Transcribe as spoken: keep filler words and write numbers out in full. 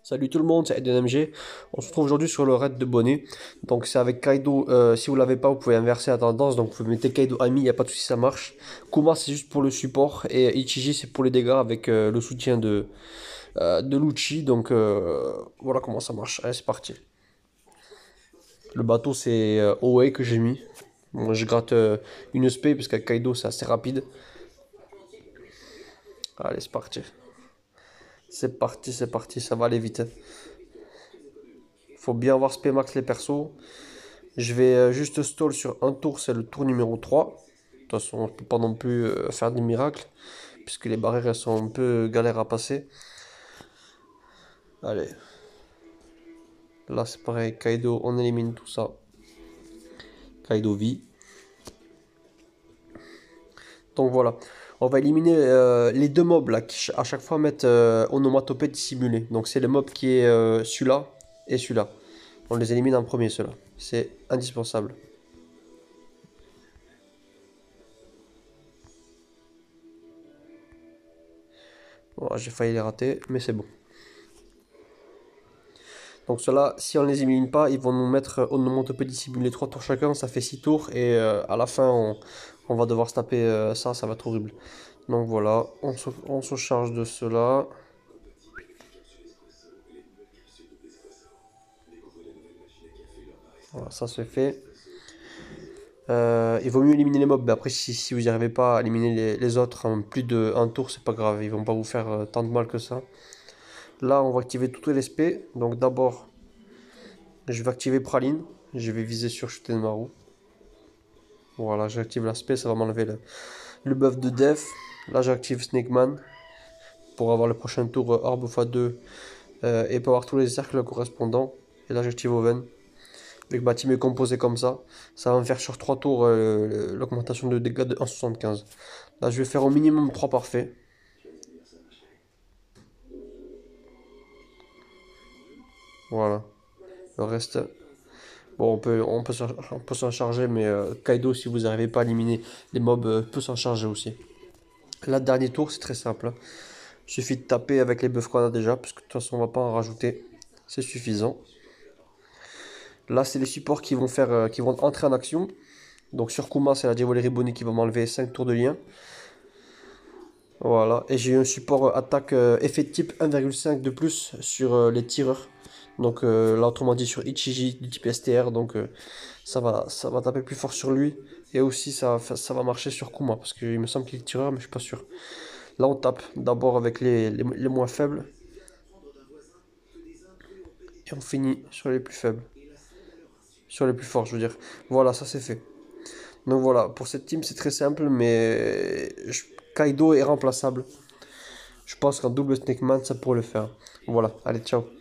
Salut tout le monde, c'est Eden M G. On se retrouve aujourd'hui sur le raid de Bonnet. Donc c'est avec Kaido. Euh, si vous l'avez pas, vous pouvez inverser la tendance. Donc vous mettez Kaido Ami, il n'y a pas de souci, ça marche. Kuma c'est juste pour le support. Et Ichiji c'est pour les dégâts avec euh, le soutien de, euh, de Lucci. Donc euh, voilà comment ça marche. Allez, c'est parti. Le bateau c'est euh, Oe que j'ai mis. Moi je gratte euh, une spé parce qu'avec Kaido c'est assez rapide. Allez, c'est parti. C'est parti, c'est parti, ça va aller vite, hein. Faut bien avoir spé max les persos. Je vais euh, juste stall sur un tour, c'est le tour numéro trois. De toute façon, je peux pas non plus euh, faire des miracles, puisque les barrières elles sont un peu galères à passer. Allez, là c'est pareil, Kaido, on élimine tout ça. Kaido vit. Donc voilà, on va éliminer euh, les deux mobs là, qui à chaque fois mettent euh, onomatopée dissimulée. Donc c'est le mob qui est euh, celui-là et celui-là. On les élimine en premier, ceux-là. C'est indispensable. Bon, j'ai failli les rater, mais c'est bon. Donc ceux-là, si on les élimine pas, ils vont nous mettre onomatopée dissimulée trois tours chacun, ça fait six tours, et euh, à la fin, on, on va devoir se taper euh, ça, ça va être horrible. Donc voilà, on se, on se charge de cela. Voilà, ça c'est fait. Euh, il vaut mieux éliminer les mobs, mais après si, si vous n'y arrivez pas à éliminer les, les autres en plus d'un tour, c'est pas grave, ils vont pas vous faire euh, tant de mal que ça. Là, on va activer toutes les S P, donc d'abord, je vais activer Praline, je vais viser sur Shutenmaru. Voilà, j'active l'aspect, ça va m'enlever le, le buff de def. Là, j'active Snakeman pour avoir le prochain tour euh, Orb fois deux euh, et pour avoir tous les cercles correspondants. Et là, j'active Oven. Avec ma team est composée comme ça. Ça va me faire sur trois tours euh, l'augmentation de dégâts de un virgule soixante-quinze. Là, je vais faire au minimum trois parfaits. Voilà. Le reste, bon, on peut, on peut s'en on peut s'en charger, mais euh, Kaido, si vous n'arrivez pas à éliminer les mobs, euh, peut s'en charger aussi. Là, dernier tour, c'est très simple, hein. Il suffit de taper avec les buffs qu'on a déjà, parce que de toute façon on va pas en rajouter. C'est suffisant. Là c'est les supports qui vont faire, euh, qui vont entrer en action. Donc sur Kuma c'est la Diavolerie Bonnie qui va m'enlever cinq tours de lien. Voilà. Et j'ai eu un support euh, attaque euh, effet type un virgule cinq de plus sur euh, les tireurs. Donc euh, là autrement dit sur Ichiji du type S T R. Donc euh, ça va, ça va taper plus fort sur lui. Et aussi ça, ça va marcher sur Kuma. Parce qu'il me semble qu'il est tireur mais je suis pas sûr. Là on tape d'abord avec les, les, les moins faibles. Et on finit sur les plus faibles. Sur les plus forts, je veux dire. Voilà, ça c'est fait. Donc voilà, pour cette team, c'est très simple, mais je- Kaido est remplaçable. Je pense qu'en double Snakeman, ça pourrait le faire. Voilà, allez, ciao.